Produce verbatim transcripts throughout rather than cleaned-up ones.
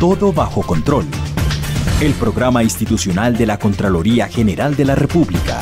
Todo bajo control. El programa institucional de la Contraloría General de la República.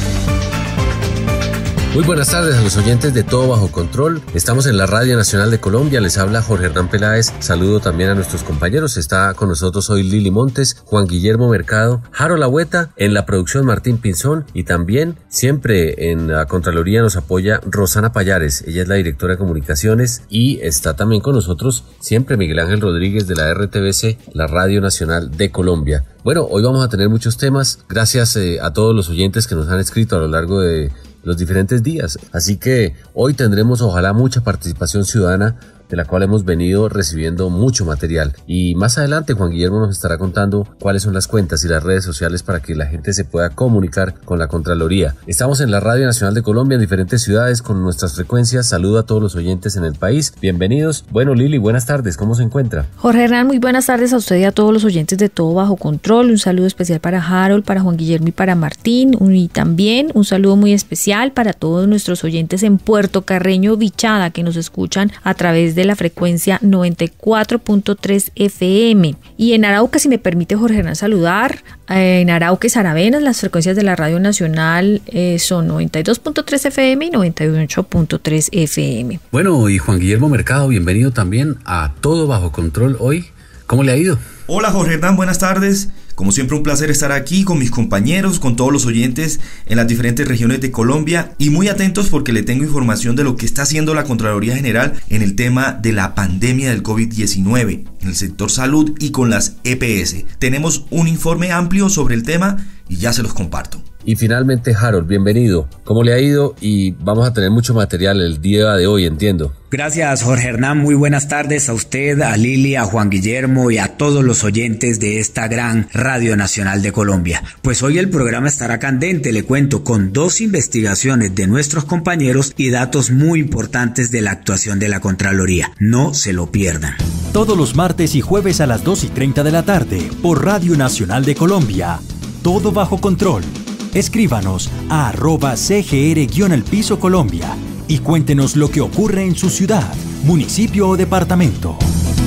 Muy buenas tardes a los oyentes de Todo Bajo Control. Estamos en la Radio Nacional de Colombia. Les habla Jorge Hernán Peláez. Saludo también a nuestros compañeros. Está con nosotros hoy Lili Montes, Juan Guillermo Mercado, Harold Agüeta, en la producción Martín Pinzón, y también siempre en la Contraloría nos apoya Rosana Payares. Ella es la directora de comunicaciones, y está también con nosotros siempre Miguel Ángel Rodríguez de la R T V C, la Radio Nacional de Colombia. Bueno, hoy vamos a tener muchos temas. Gracias eh, a todos los oyentes que nos han escrito a lo largo de los diferentes días, así que hoy tendremos ojalá mucha participación ciudadana, de la cual hemos venido recibiendo mucho material, y más adelante Juan Guillermo nos estará contando cuáles son las cuentas y las redes sociales para que la gente se pueda comunicar con la Contraloría. Estamos en la Radio Nacional de Colombia en diferentes ciudades con nuestras frecuencias. Saludo a todos los oyentes en el país, bienvenidos. Bueno, Lili, buenas tardes, ¿cómo se encuentra? Jorge Hernán, muy buenas tardes a usted y a todos los oyentes de Todo Bajo Control. Un saludo especial para Harold, para Juan Guillermo y para Martín, y también un saludo muy especial para todos nuestros oyentes en Puerto Carreño, Vichada, que nos escuchan a través de de la frecuencia noventa y cuatro punto tres F M, y en Arauca, si me permite Jorge Hernán saludar, eh, en Arauca y Saravenas las frecuencias de la Radio Nacional eh, son noventa y dos punto tres F M y noventa y ocho punto tres F M. Bueno, y Juan Guillermo Mercado, bienvenido también a Todo Bajo Control hoy. ¿Cómo le ha ido? Hola Jorge Hernán, buenas tardes. Como siempre, un placer estar aquí con mis compañeros, con todos los oyentes en las diferentes regiones de Colombia, y muy atentos porque le tengo información de lo que está haciendo la Contraloría General en el tema de la pandemia del COVID diecinueve, en el sector salud y con las E P S. Tenemos un informe amplio sobre el tema y ya se los comparto. Y finalmente, Harold, bienvenido. ¿Cómo le ha ido? Y vamos a tener mucho material el día de hoy, entiendo. Gracias, Jorge Hernán. Muy buenas tardes a usted, a Lili, a Juan Guillermo y a todos los oyentes de esta gran Radio Nacional de Colombia. Pues hoy el programa estará candente, le cuento, con dos investigaciones de nuestros compañeros y datos muy importantes de la actuación de la Contraloría. No se lo pierdan. Todos los martes y jueves a las dos y treinta de la tarde por Radio Nacional de Colombia. Todo Bajo Control. Escríbanos a arroba cgr-el piso Colombia y cuéntenos lo que ocurre en su ciudad, municipio o departamento.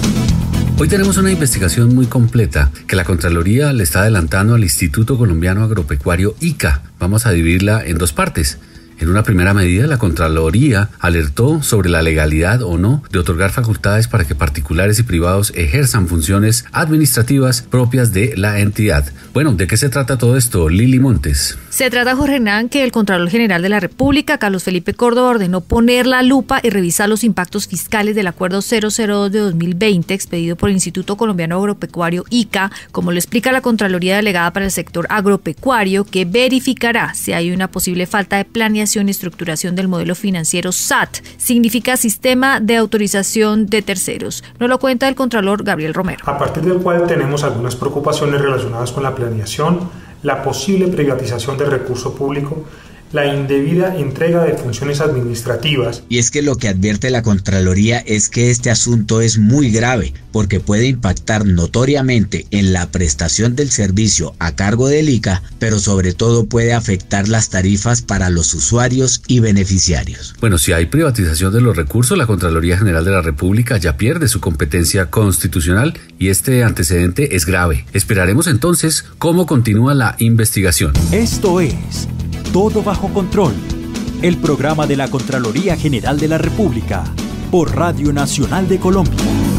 Hoy tenemos una investigación muy completa que la Contraloría le está adelantando al Instituto Colombiano Agropecuario I C A. Vamos a dividirla en dos partes. En una primera medida, la Contraloría alertó sobre la legalidad o no de otorgar facultades para que particulares y privados ejerzan funciones administrativas propias de la entidad. Bueno, ¿de qué se trata todo esto, Lili Montes? Se trata, Jorge Hernán, que el Contralor General de la República, Carlos Felipe Córdoba, ordenó poner la lupa y revisar los impactos fiscales del Acuerdo cero cero dos de dos mil veinte expedido por el Instituto Colombiano Agropecuario I C A, como lo explica la Contraloría Delegada para el Sector Agropecuario, que verificará si hay una posible falta de planeación y estructuración del modelo financiero S A T, significa Sistema de Autorización de Terceros. Nos lo cuenta el Contralor Gabriel Romero. A partir del cual tenemos algunas preocupaciones relacionadas con la planeación, la posible privatización del recurso público, la indebida entrega de funciones administrativas. Y es que lo que advierte la Contraloría es que este asunto es muy grave porque puede impactar notoriamente en la prestación del servicio a cargo del I C A, pero sobre todo puede afectar las tarifas para los usuarios y beneficiarios. Bueno, si hay privatización de los recursos, la Contraloría General de la República ya pierde su competencia constitucional y este antecedente es grave. Esperaremos entonces cómo continúa la investigación. Esto es Todo Bajo Control, el programa de la Contraloría General de la República, por Radio Nacional de Colombia.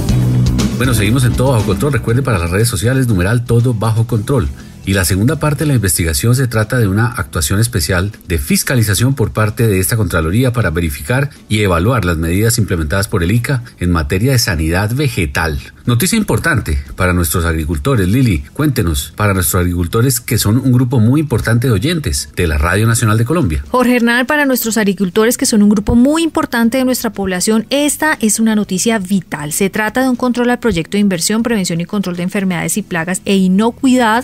Bueno, seguimos en Todo Bajo Control. Recuerde, para las redes sociales, numeral Todo Bajo Control. Y la segunda parte de la investigación se trata de una actuación especial de fiscalización por parte de esta Contraloría para verificar y evaluar las medidas implementadas por el I C A en materia de sanidad vegetal. Noticia importante para nuestros agricultores. Lili, cuéntenos, para nuestros agricultores que son un grupo muy importante de oyentes de la Radio Nacional de Colombia. Jorge Hernán, para nuestros agricultores que son un grupo muy importante de nuestra población, esta es una noticia vital. Se trata de un control al proyecto de inversión, prevención y control de enfermedades y plagas e inocuidad en la producción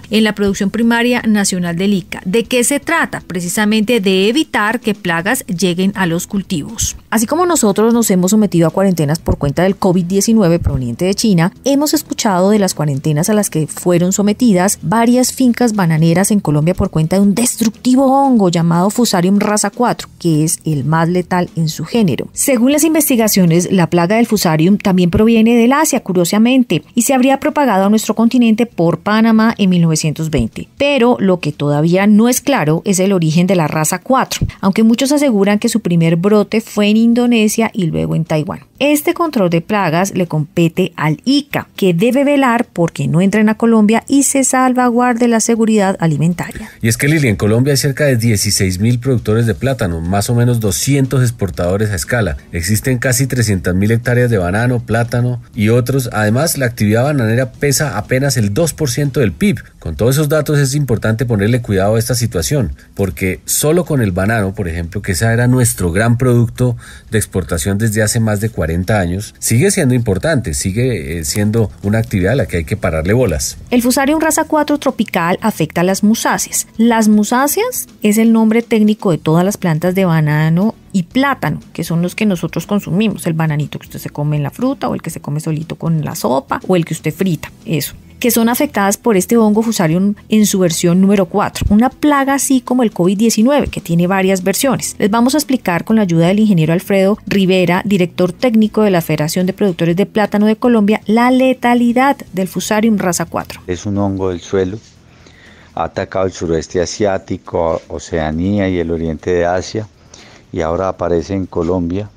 producción primaria nacional del ICA. ¿De qué se trata? Precisamente de evitar que plagas lleguen a los cultivos. Así como nosotros nos hemos sometido a cuarentenas por cuenta del COVID diecinueve proveniente de China, hemos escuchado de las cuarentenas a las que fueron sometidas varias fincas bananeras en Colombia por cuenta de un destructivo hongo llamado Fusarium raza cuatro, que es el más letal en su género. Según las investigaciones, la plaga del Fusarium también proviene del Asia, curiosamente, y se habría propagado a nuestro continente por Panamá en mil novecientos veinte. Pero lo que todavía no es claro es el origen de la raza cuatro, aunque muchos aseguran que su primer brote fue en Indonesia y luego en Taiwán. Este control de plagas le compete al ICA, que debe velar porque no entren a Colombia y se salvaguarde la seguridad alimentaria. Y es que, Lili, en Colombia hay cerca de dieciséis mil productores de plátano, más o menos doscientos exportadores a escala. Existen casi trescientas mil hectáreas de banano, plátano y otros. Además, la actividad bananera pesa apenas el dos por ciento del P I B. Con todos esos datos es importante ponerle cuidado a esta situación, porque solo con el banano, por ejemplo, que ese era nuestro gran producto de exportación desde hace más de cuarenta años, sigue siendo importante, sigue siendo una actividad a la que hay que pararle bolas. El Fusarium raza cuatro tropical afecta a las musáceas. Las musáceas es el nombre técnico de todas las plantas de banano y plátano, que son los que nosotros consumimos, el bananito que usted se come en la fruta o el que se come solito con la sopa o el que usted frita, eso, que son afectadas por este hongo Fusarium en su versión número cuatro, una plaga así como el COVID diecinueve, que tiene varias versiones. Les vamos a explicar con la ayuda del ingeniero Alfredo Rivera, director técnico de la Federación de Productores de Plátano de Colombia, la letalidad del Fusarium raza cuatro. Es un hongo del suelo, ha atacado el sureste asiático, Oceanía y el oriente de Asia, y ahora aparece en Colombia.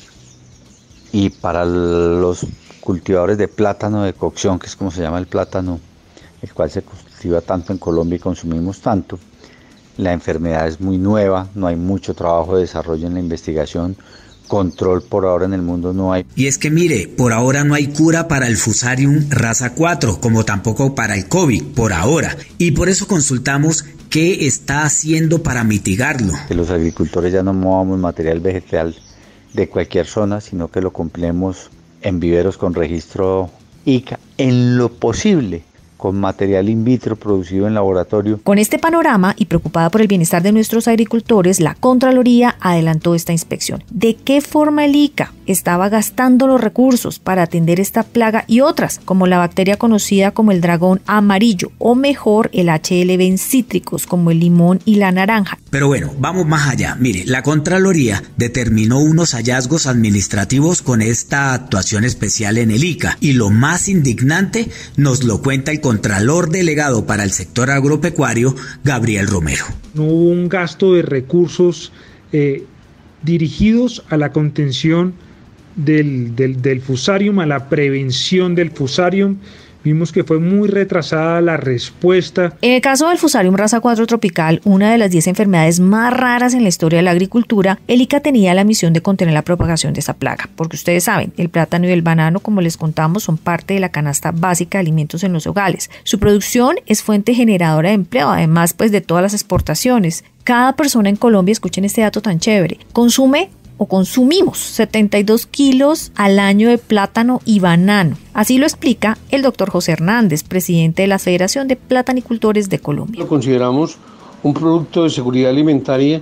Y para los cultivadores de plátano de cocción, que es como se llama el plátano, el cual se cultiva tanto en Colombia y consumimos tanto, la enfermedad es muy nueva, no hay mucho trabajo de desarrollo en la investigación, control por ahora en el mundo no hay. Y es que mire, por ahora no hay cura para el Fusarium raza cuatro, como tampoco para el COVID, por ahora, y por eso consultamos qué está haciendo para mitigarlo. Que los agricultores ya no movamos material vegetal de cualquier zona, sino que lo compremos en viveros con registro ICA, en lo posible con material in vitro producido en laboratorio. Con este panorama y preocupada por el bienestar de nuestros agricultores, la Contraloría adelantó esta inspección. ¿De qué forma el ICA estaba gastando los recursos para atender esta plaga y otras, como la bacteria conocida como el dragón amarillo, o mejor el H L V en cítricos como el limón y la naranja? Pero bueno, vamos más allá. Mire, la Contraloría determinó unos hallazgos administrativos con esta actuación especial en el ICA, y lo más indignante nos lo cuenta el Contralor Delegado para el sector agropecuario, Gabriel Romero. No hubo un gasto de recursos eh, dirigidos a la contención del, del, del Fusarium, a la prevención del Fusarium. Vimos que fue muy retrasada la respuesta. En el caso del Fusarium raza cuatro tropical, una de las diez enfermedades más raras en la historia de la agricultura, el ICA tenía la misión de contener la propagación de esa plaga, porque ustedes saben, el plátano y el banano, como les contamos, son parte de la canasta básica de alimentos en los hogares. Su producción es fuente generadora de empleo, además pues de todas las exportaciones. Cada persona en Colombia, escuchen este dato tan chévere, consume o consumimos setenta y dos kilos al año de plátano y banano. Así lo explica el doctor José Hernández, presidente de la Federación de Platanicultores de Colombia. Lo consideramos un producto de seguridad alimentaria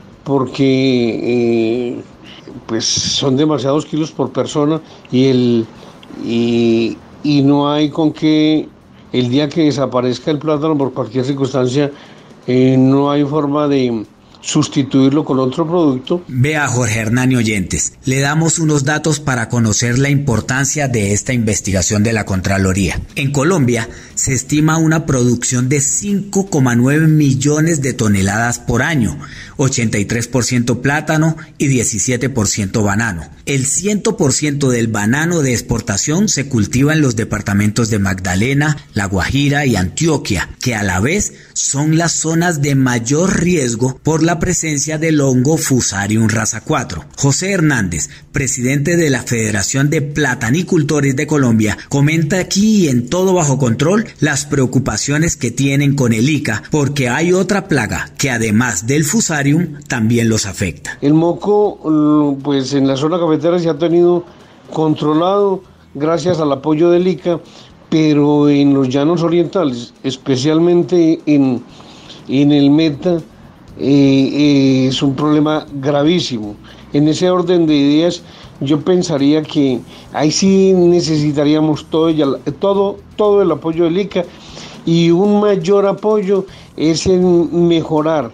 porque eh, pues son demasiados kilos por persona y, el, y, y no hay con qué, el día que desaparezca el plátano por cualquier circunstancia, eh, no hay forma de sustituirlo con otro producto. Vea, Jorge Hernán y oyentes, le damos unos datos para conocer la importancia de esta investigación de la Contraloría. En Colombia se estima una producción de cinco coma nueve millones de toneladas por año, ochenta y tres por ciento plátano y diecisiete por ciento banano. El cien por ciento del banano de exportación se cultiva en los departamentos de Magdalena, La Guajira y Antioquia, que a la vez son las zonas de mayor riesgo por la presencia del hongo Fusarium raza cuatro. José Hernández, presidente de la Federación de Platanicultores de Colombia, comenta aquí y en Todo Bajo Control las preocupaciones que tienen con el ICA, porque hay otra plaga que además del Fusarium también los afecta. El moco, pues en la zona cafetera se ha tenido controlado gracias al apoyo del ICA, pero en los llanos orientales, especialmente en, en el Meta, eh, eh, es un problema gravísimo. En ese orden de ideas, yo pensaría que ahí sí necesitaríamos todo, todo, todo el apoyo del I C A, y un mayor apoyo es en mejorar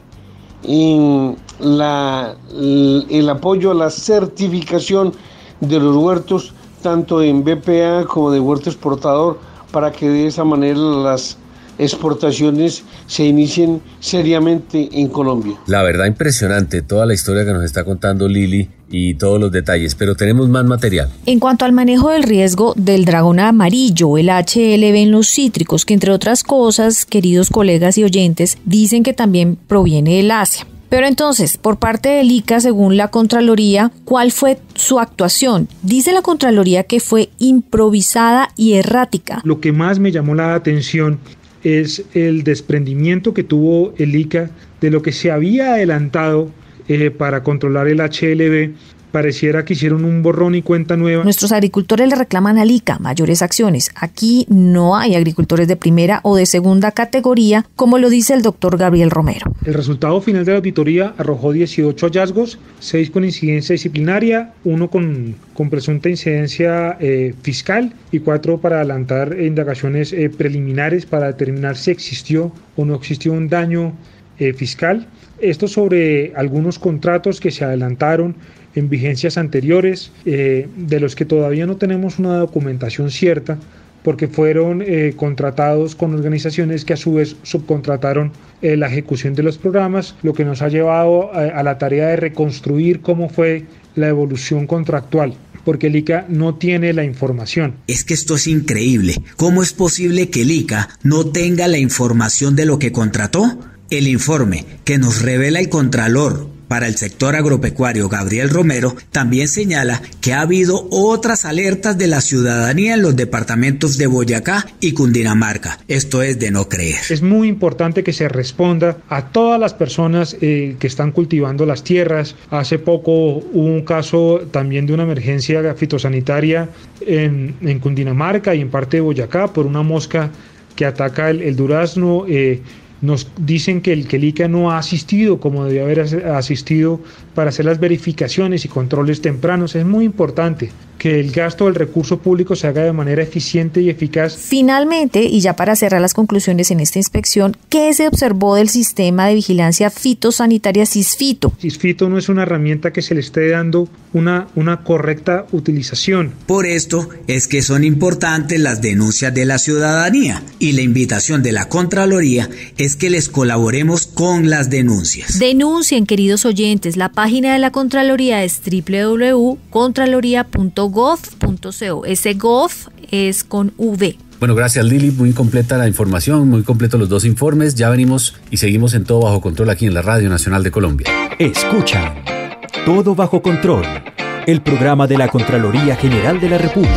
en la, el apoyo a la certificación de los huertos, tanto en B P A como de huerto exportador, para que de esa manera las exportaciones se inicien seriamente en Colombia. La verdad, impresionante toda la historia que nos está contando Lili y todos los detalles, pero tenemos más material. En cuanto al manejo del riesgo del dragón amarillo, el H L V en los cítricos, que entre otras cosas, queridos colegas y oyentes, dicen que también proviene del Asia. Pero entonces, por parte del I C A, según la Contraloría, ¿cuál fue su actuación? Dice la Contraloría que fue improvisada y errática. Lo que más me llamó la atención es el desprendimiento que tuvo el I C A de lo que se había adelantado eh, para controlar el H L V. Pareciera que hicieron un borrón y cuenta nueva. Nuestros agricultores le reclaman al I C A mayores acciones. Aquí no hay agricultores de primera o de segunda categoría, como lo dice el doctor Gabriel Romero. El resultado final de la auditoría arrojó dieciocho hallazgos, seis con incidencia disciplinaria, uno con, con presunta incidencia eh, fiscal y cuatro para adelantar indagaciones eh, preliminares para determinar si existió o no existió un daño eh, fiscal. Esto sobre algunos contratos que se adelantaron en vigencias anteriores, eh, de los que todavía no tenemos una documentación cierta, porque fueron eh, contratados con organizaciones que a su vez subcontrataron eh, la ejecución de los programas, lo que nos ha llevado a, a la tarea de reconstruir cómo fue la evolución contractual, porque el I C A no tiene la información. Es que esto es increíble. ¿Cómo es posible que el I C A no tenga la información de lo que contrató? El informe que nos revela el Contralor para el sector agropecuario, Gabriel Romero, también señala que ha habido otras alertas de la ciudadanía en los departamentos de Boyacá y Cundinamarca. Esto es de no creer. Es muy importante que se responda a todas las personas eh, que están cultivando las tierras. Hace poco hubo un caso también de una emergencia fitosanitaria en, en Cundinamarca y en parte de Boyacá por una mosca que ataca el, el durazno. Eh, Nos dicen que el, que el I C A no ha asistido como debía haber asistido para hacer las verificaciones y controles tempranos. Es muy importante que el gasto del recurso público se haga de manera eficiente y eficaz. Finalmente, y ya para cerrar las conclusiones en esta inspección, ¿qué se observó del sistema de vigilancia fitosanitaria Sisfito? Sisfito no es una herramienta que se le esté dando una, una correcta utilización. Por esto es que son importantes las denuncias de la ciudadanía, y la invitación de la Contraloría es que les colaboremos con las denuncias. Denuncien, queridos oyentes. La página de la Contraloría es doble u doble u doble u punto contraloría punto gov punto co. Ese gov es con V. Bueno, gracias Lili, muy completa la información, muy completos los dos informes. Ya venimos y seguimos en Todo Bajo Control aquí en la Radio Nacional de Colombia. Escuchan Todo Bajo Control, el programa de la Contraloría General de la República.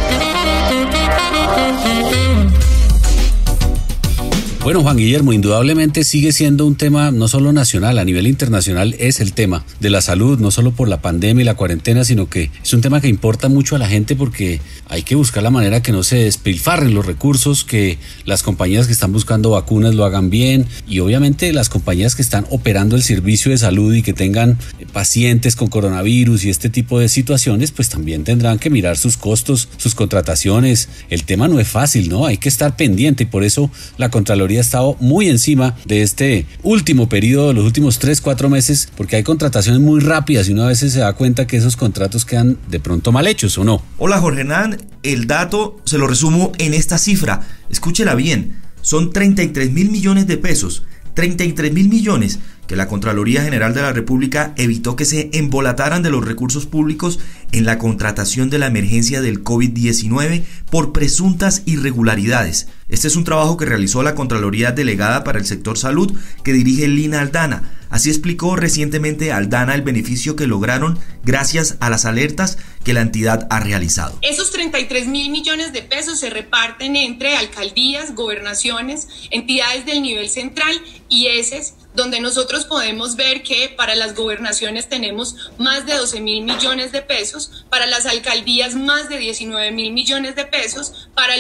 Bueno, Juan Guillermo, indudablemente sigue siendo un tema no solo nacional, a nivel internacional es el tema de la salud, no solo por la pandemia y la cuarentena, sino que es un tema que importa mucho a la gente porque hay que buscar la manera que no se despilfarren los recursos, que las compañías que están buscando vacunas lo hagan bien y obviamente las compañías que están operando el servicio de salud y que tengan pacientes con coronavirus y este tipo de situaciones, pues también tendrán que mirar sus costos, sus contrataciones. El tema no es fácil, ¿no? Hay que estar pendiente y por eso la Contraloría ha estado muy encima de este último periodo, de los últimos tres, cuatro meses, porque hay contrataciones muy rápidas y uno a veces se da cuenta que esos contratos quedan de pronto mal hechos, ¿o no? Hola Jorge Hernán, el dato se lo resumo en esta cifra, escúchela bien, son treinta y tres mil millones de pesos, treinta y tres mil millones que la Contraloría General de la República evitó que se embolataran de los recursos públicos en la contratación de la emergencia del COVID diecinueve por presuntas irregularidades. Este es un trabajo que realizó la Contraloría Delegada para el Sector Salud que dirige Lina Aldana. Así explicó recientemente Aldana el beneficio que lograron gracias a las alertas que la entidad ha realizado. Esos treinta y tres mil millones de pesos se reparten entre alcaldías, gobernaciones, entidades del nivel central y E S Es, donde nosotros podemos ver que para las gobernaciones tenemos más de doce mil millones de pesos, para las alcaldías más de diecinueve mil millones de pesos, para los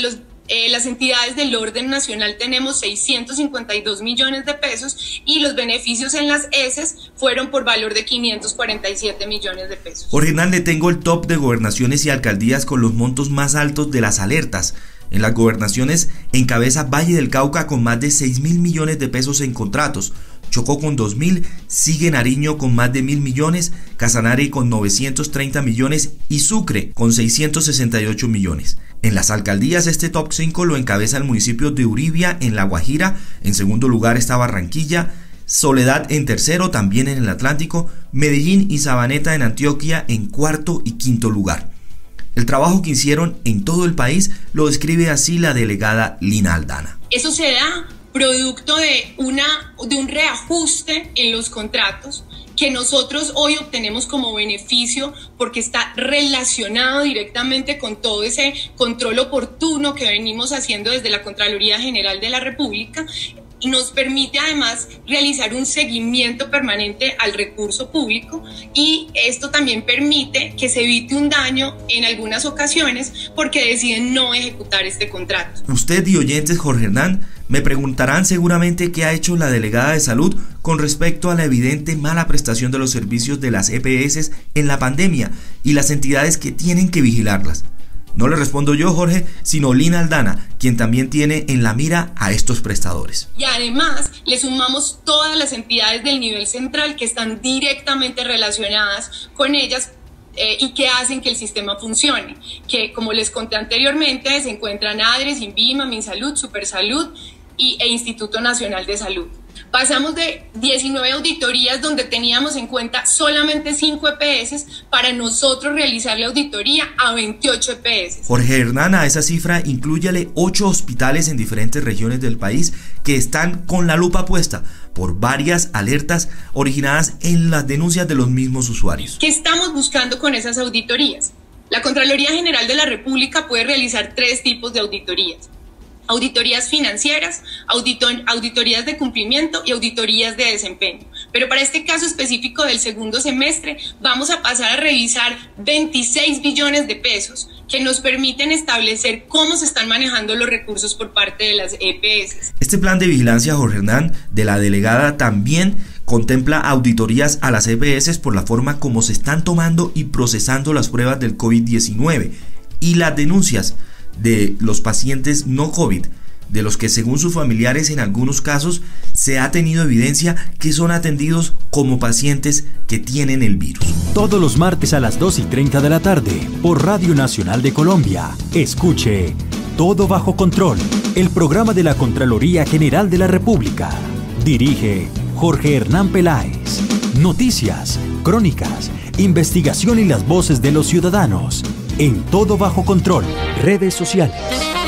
Eh, las entidades del orden nacional tenemos seiscientos cincuenta y dos millones de pesos y los beneficios en las E S Es fueron por valor de quinientos cuarenta y siete millones de pesos. Jorge Hernán, le tengo el top de gobernaciones y alcaldías con los montos más altos de las alertas. En las gobernaciones encabeza Valle del Cauca con más de seis mil millones de pesos en contratos, Chocó con dos mil, sigue Nariño con más de mil millones, Casanare con novecientos treinta millones y Sucre con seiscientos sesenta y ocho millones. En las alcaldías este top cinco lo encabeza el municipio de Uribia en La Guajira, en segundo lugar está Barranquilla, Soledad en tercero, también en el Atlántico, Medellín y Sabaneta en Antioquia en cuarto y quinto lugar. El trabajo que hicieron en todo el país lo describe así la delegada Lina Aldana. Eso se da producto de, una, de un reajuste en los contratos que nosotros hoy obtenemos como beneficio porque está relacionado directamente con todo ese control oportuno que venimos haciendo desde la Contraloría General de la República. Y nos permite además realizar un seguimiento permanente al recurso público y esto también permite que se evite un daño en algunas ocasiones porque deciden no ejecutar este contrato. Usted y oyentes, Jorge Hernán, me preguntarán seguramente qué ha hecho la delegada de salud con respecto a la evidente mala prestación de los servicios de las E P S en la pandemia y las entidades que tienen que vigilarlas. No le respondo yo, Jorge, sino Lina Aldana, quien también tiene en la mira a estos prestadores. Y además le sumamos todas las entidades del nivel central que están directamente relacionadas con ellas eh, y que hacen que el sistema funcione. Que, como les conté anteriormente, se encuentran ADRES, INVIMA, MinSalud, Supersalud y, e Instituto Nacional de Salud. Pasamos de diecinueve auditorías donde teníamos en cuenta solamente cinco E P S para nosotros realizar la auditoría a veintiocho E P S. Jorge Hernán, a esa cifra inclúyale ocho hospitales en diferentes regiones del país que están con la lupa puesta por varias alertas originadas en las denuncias de los mismos usuarios. ¿Qué estamos buscando con esas auditorías? La Contraloría General de la República puede realizar tres tipos de auditorías. Auditorías financieras, auditor, auditorías de cumplimiento y auditorías de desempeño. Pero para este caso específico del segundo semestre vamos a pasar a revisar veintiséis billones de pesos que nos permiten establecer cómo se están manejando los recursos por parte de las E P S. Este plan de vigilancia, Jorge Hernán, de la delegada también contempla auditorías a las E P S por la forma como se están tomando y procesando las pruebas del COVID diecinueve y las denuncias de los pacientes no COVID, de los que según sus familiares en algunos casos se ha tenido evidencia que son atendidos como pacientes que tienen el virus. Todos los martes a las dos y treinta de la tarde por Radio Nacional de Colombia. Escuche Todo Bajo Control, el programa de la Contraloría General de la República. Dirige Jorge Hernán Peláez. Noticias, crónicas, investigación y las voces de los ciudadanos. En Todo Bajo Control, redes sociales.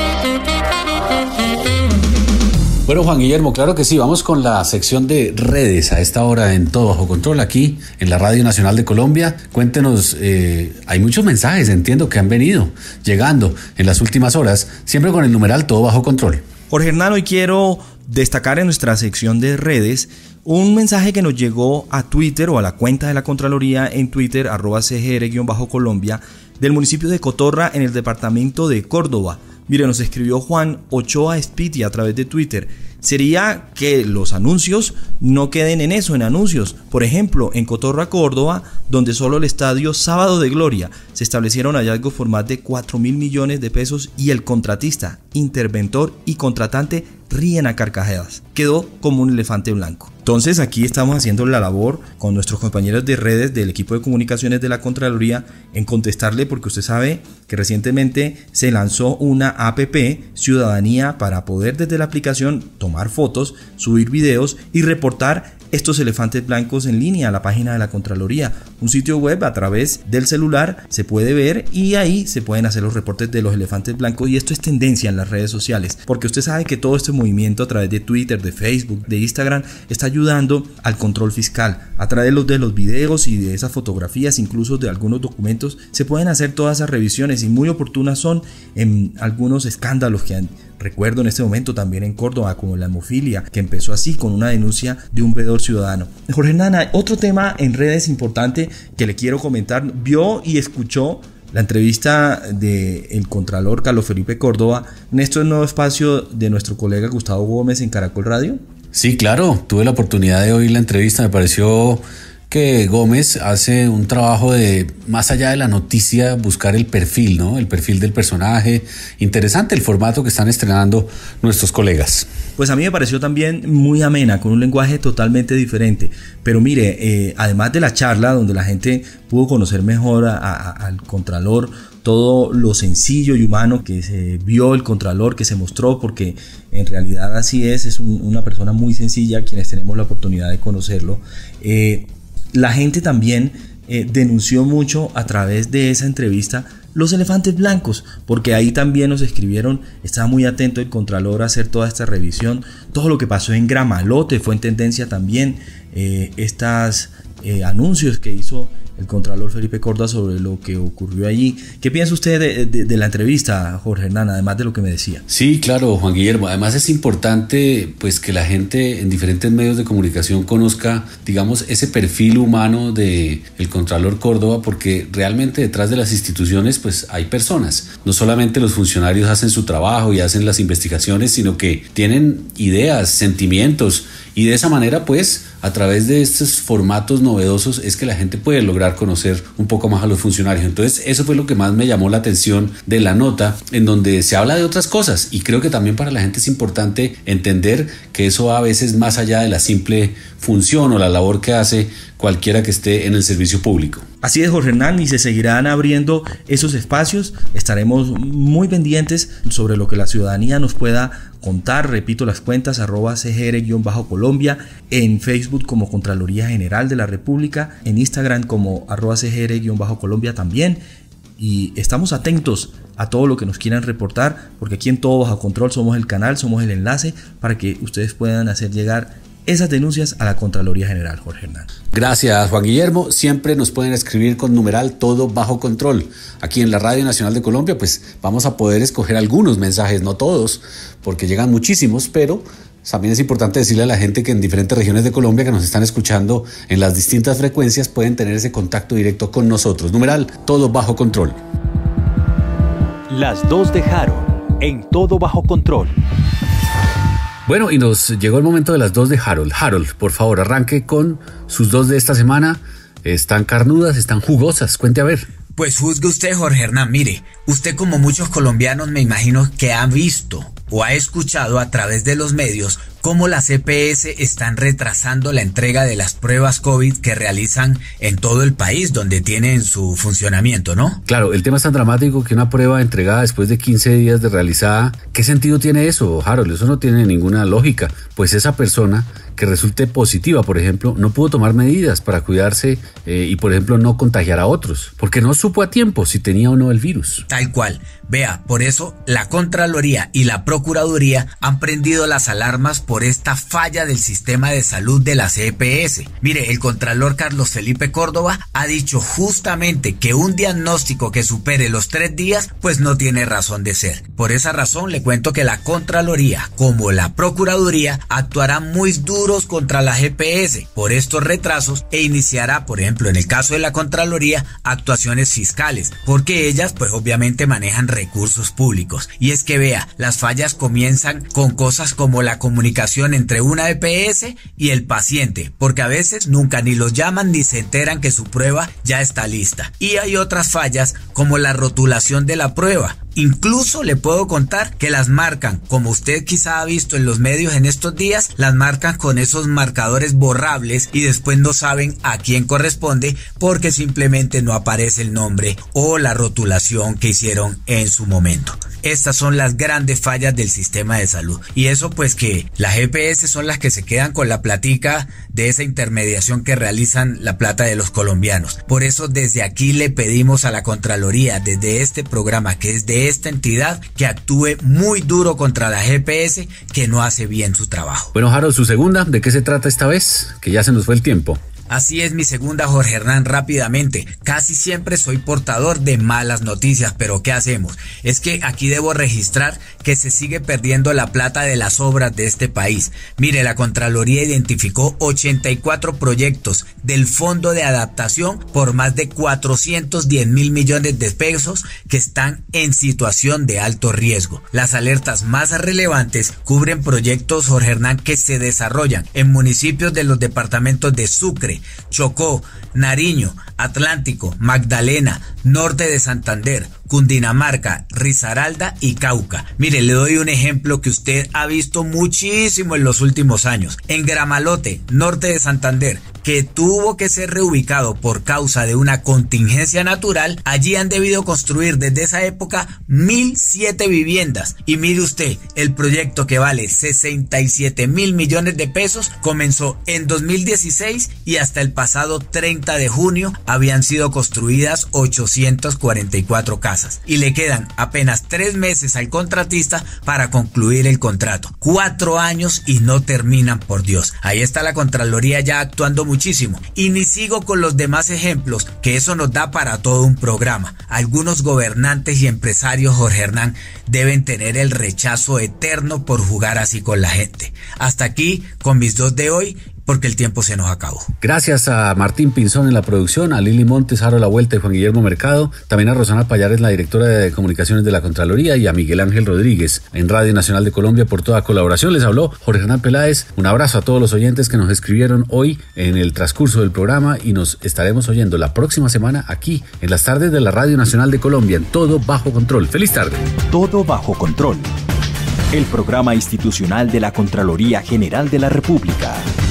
Bueno, Juan Guillermo, claro que sí, vamos con la sección de redes a esta hora en Todo Bajo Control, aquí en la Radio Nacional de Colombia. Cuéntenos, eh, hay muchos mensajes, entiendo, que han venido llegando en las últimas horas, siempre con el numeral Todo Bajo Control. Jorge Hernán, hoy quiero destacar en nuestra sección de redes un mensaje que nos llegó a Twitter o a la cuenta de la Contraloría en Twitter, arroba C G R-Colombia, del municipio de Cotorra en el departamento de Córdoba. Mire, nos escribió Juan Ochoa Espiti a través de Twitter. Sería que los anuncios no queden en eso, en anuncios. Por ejemplo, en Cotorra, Córdoba, donde solo el estadio Sábado de Gloria se establecieron hallazgos por más de cuatro mil millones de pesos y el contratista, interventor y contratante ríen a carcajadas. Quedó como un elefante blanco. Entonces aquí estamos haciendo la labor con nuestros compañeros de redes del equipo de comunicaciones de la Contraloría en contestarle, porque usted sabe que recientemente se lanzó una app Ciudadanía para poder desde la aplicación tomar fotos, subir videos y reportar estos elefantes blancos en línea a la página de la Contraloría. Un sitio web a través del celular se puede ver y ahí se pueden hacer los reportes de los elefantes blancos, y esto es tendencia en las redes sociales porque usted sabe que todo este movimiento a través de Twitter, de Facebook, de Instagram está ayudando al control fiscal. A través de los, de los videos y de esas fotografías, incluso de algunos documentos, se pueden hacer todas esas revisiones y muy oportunas son en algunos escándalos que han recuerdo en este momento también en Córdoba, como la hemofilia, que empezó así con una denuncia de un veedor ciudadano. Jorge Hernán, otro tema en redes importante que le quiero comentar. Vio y escuchó la entrevista del Contralor Carlos Felipe Córdoba en este nuevo espacio de nuestro colega Gustavo Gómez en Caracol Radio? Sí, claro, tuve la oportunidad de oír la entrevista, me pareció que Gómez hace un trabajo de, más allá de la noticia, buscar el perfil, ¿no? El perfil del personaje. Interesante el formato que están estrenando nuestros colegas. Pues a mí me pareció también muy amena, con un lenguaje totalmente diferente. Pero mire, eh, además de la charla donde la gente pudo conocer mejor a, a, al Contralor, todo lo sencillo y humano que se vio el Contralor, que se mostró, porque en realidad así es, es un, una persona muy sencilla, quienes tenemos la oportunidad de conocerlo. Eh, La gente también eh, denunció mucho a través de esa entrevista los elefantes blancos, porque ahí también nos escribieron, estaba muy atento el Contralor a hacer toda esta revisión, todo lo que pasó en Gramalote fue en tendencia también, eh, estos eh, anuncios que hizo el Contralor Felipe Córdoba sobre lo que ocurrió allí. ¿Qué piensa usted de, de, de la entrevista, Jorge Hernán, además de lo que me decía? Sí, claro, Juan Guillermo. Además es importante pues que la gente en diferentes medios de comunicación conozca, digamos, ese perfil humano de el Contralor Córdoba, porque realmente detrás de las instituciones pues hay personas. No solamente los funcionarios hacen su trabajo y hacen las investigaciones, sino que tienen ideas, sentimientos, y de esa manera pues a través de estos formatos novedosos es que la gente puede lograr conocer un poco más a los funcionarios. Entonces eso fue lo que más me llamó la atención de la nota, en donde se habla de otras cosas, y creo que también para la gente es importante entender que eso va a veces más allá de la simple función o la labor que hace cualquiera que esté en el servicio público. Así es, Jorge Hernán, y se seguirán abriendo esos espacios. Estaremos muy pendientes sobre lo que la ciudadanía nos pueda contar. Repito, las cuentas arroba cgr-colombia, en Facebook como Contraloría General de la República, en Instagram como arroba cgr-colombia también. Y estamos atentos a todo lo que nos quieran reportar, porque aquí en Todo Bajo Control somos el canal, somos el enlace para que ustedes puedan hacer llegar esas denuncias a la Contraloría General, Jorge Hernán. Gracias, Juan Guillermo. Siempre nos pueden escribir con numeral Todo Bajo Control. Aquí en la Radio Nacional de Colombia pues vamos a poder escoger algunos mensajes, no todos, porque llegan muchísimos, pero también es importante decirle a la gente que en diferentes regiones de Colombia que nos están escuchando en las distintas frecuencias pueden tener ese contacto directo con nosotros. Numeral Todo Bajo Control. Las dos de Harold en Todo Bajo Control. Bueno, y nos llegó el momento de las dos de Harold. Harold, por favor, arranque con sus dos de esta semana. Están carnudas, están jugosas. Cuente a ver. Pues juzgue usted, Jorge Hernán. Mire, usted como muchos colombianos me imagino que ha visto o ha escuchado a través de los medios cómo las E P S están retrasando la entrega de las pruebas COVID que realizan en todo el país donde tienen su funcionamiento, ¿no? Claro, el tema es tan dramático que una prueba entregada después de quince días de realizada, ¿qué sentido tiene eso, Harold? Eso no tiene ninguna lógica, pues esa persona que resulte positiva, por ejemplo, no pudo tomar medidas para cuidarse eh, y, por ejemplo, no contagiar a otros, porque no supo a tiempo si tenía o no el virus. Tal cual. Vea, por eso la Contraloría y la Procuraduría han prendido las alarmas por esta falla del sistema de salud de las E P S. Mire, el Contralor Carlos Felipe Córdoba ha dicho justamente que un diagnóstico que supere los tres días, pues no tiene razón de ser. Por esa razón le cuento que la Contraloría, como la Procuraduría, actuarán muy duros contra las E P S por estos retrasos e iniciará, por ejemplo, en el caso de la Contraloría, actuaciones fiscales, porque ellas, pues obviamente manejan recursos públicos. Y es que vea, las fallas comienzan con cosas como la comunicación entre una E P S y el paciente, porque a veces nunca ni los llaman ni se enteran que su prueba ya está lista. Y hay otras fallas como la rotulación de la prueba. Incluso le puedo contar que las marcan, como usted quizá ha visto en los medios en estos días, las marcan con esos marcadores borrables y después no saben a quién corresponde porque simplemente no aparece el nombre o la rotulación que hicieron en su momento. Estas son las grandes fallas del sistema de salud. Y eso pues que las E P S son las que se quedan con la platica de esa intermediación que realizan la plata de los colombianos. Por eso desde aquí le pedimos a la Contraloría, desde este programa que es de esta entidad, que actúe muy duro contra las E P S que no hace bien su trabajo. Bueno, Harold, su segunda, ¿de qué se trata esta vez? Que ya se nos fue el tiempo. Así es, mi segunda, Jorge Hernán, rápidamente. Casi siempre soy portador de malas noticias, pero ¿qué hacemos? Es que aquí debo registrar que se sigue perdiendo la plata de las obras de este país. Mire, la Contraloría identificó ochenta y cuatro proyectos del Fondo de Adaptación por más de cuatrocientos diez mil millones de pesos que están en situación de alto riesgo. Las alertas más relevantes cubren proyectos, Jorge Hernán, que se desarrollan en municipios de los departamentos de Sucre, Chocó, Nariño, Atlántico, Magdalena, Norte de Santander, Cundinamarca, Risaralda y Cauca. Mire, le doy un ejemplo que usted ha visto muchísimo en los últimos años. En Gramalote, norte de Santander, que tuvo que ser reubicado por causa de una contingencia natural, allí han debido construir desde esa época mil siete viviendas. Y mire usted, el proyecto, que vale sesenta y siete mil millones de pesos, comenzó en dos mil dieciséis y hasta el pasado treinta de junio habían sido construidas ochocientas cuarenta y cuatro casas. Y le quedan apenas tres meses al contratista para concluir el contrato. Cuatro años y no terminan, por Dios. Ahí está la Contraloría ya actuando muchísimo. Y ni sigo con los demás ejemplos, que eso nos da para todo un programa. Algunos gobernantes y empresarios, Jorge Hernán, deben tener el rechazo eterno por jugar así con la gente. Hasta aquí con mis dos de hoy, porque el tiempo se nos acabó. Gracias a Martín Pinzón en la producción, a Lili Montes, Harold La Vuelta y Juan Guillermo Mercado, también a Rosana Payares, la directora de comunicaciones de la Contraloría, y a Miguel Ángel Rodríguez en Radio Nacional de Colombia por toda colaboración. Les habló Jorge Hernán Peláez. Un abrazo a todos los oyentes que nos escribieron hoy en el transcurso del programa, y nos estaremos oyendo la próxima semana aquí en las tardes de la Radio Nacional de Colombia, en Todo Bajo Control. ¡Feliz tarde! Todo Bajo Control. El programa institucional de la Contraloría General de la República.